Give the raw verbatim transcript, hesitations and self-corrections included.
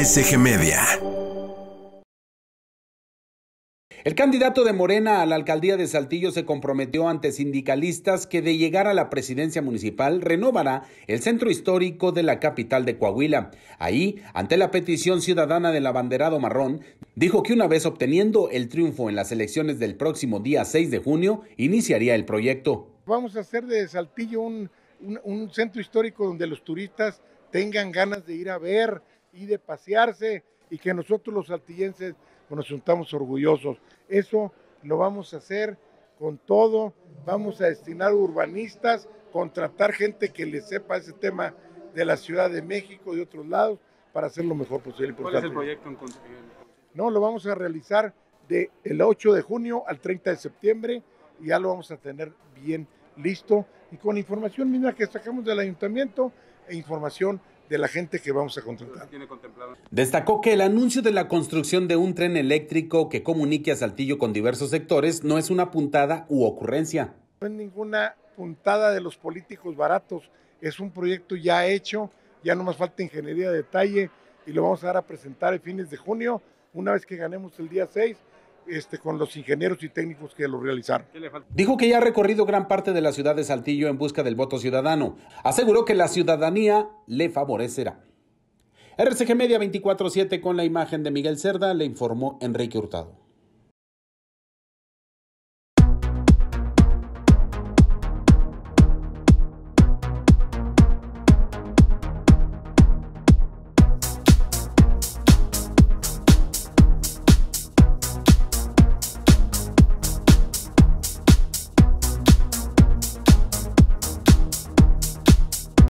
R C G Media. El candidato de Morena a la alcaldía de Saltillo se comprometió ante sindicalistas que de llegar a la presidencia municipal renovará el centro histórico de la capital de Coahuila. Ahí, ante la petición ciudadana del abanderado marrón, dijo que una vez obteniendo el triunfo en las elecciones del próximo día seis de junio, iniciaría el proyecto. Vamos a hacer de Saltillo un, un, un centro histórico donde los turistas tengan ganas de ir a ver y de pasearse y que nosotros los saltillenses nos sintamos orgullosos. Eso lo vamos a hacer con todo, vamos a destinar urbanistas, contratar gente que le sepa ese tema de la Ciudad de México y de otros lados para hacer lo mejor posible. ¿Cuál es el proyecto en conseguir? No, lo vamos a realizar del ocho de junio al treinta de septiembre y ya lo vamos a tener bien listo y con información misma que sacamos del ayuntamiento e información de la gente que vamos a contratar. Destacó que el anuncio de la construcción de un tren eléctrico que comunique a Saltillo con diversos sectores no es una puntada u ocurrencia. No es ninguna puntada de los políticos baratos, es un proyecto ya hecho, ya no más falta ingeniería de detalle y lo vamos a dar a presentar a fines de junio, una vez que ganemos el día seis. Este, con los ingenieros y técnicos que lo realizaron. Dijo que ya ha recorrido gran parte de la ciudad de Saltillo en busca del voto ciudadano. Aseguró que la ciudadanía le favorecerá. R C G Media veinticuatro siete con la imagen de Miguel Cerda, le informó Enrique Hurtado.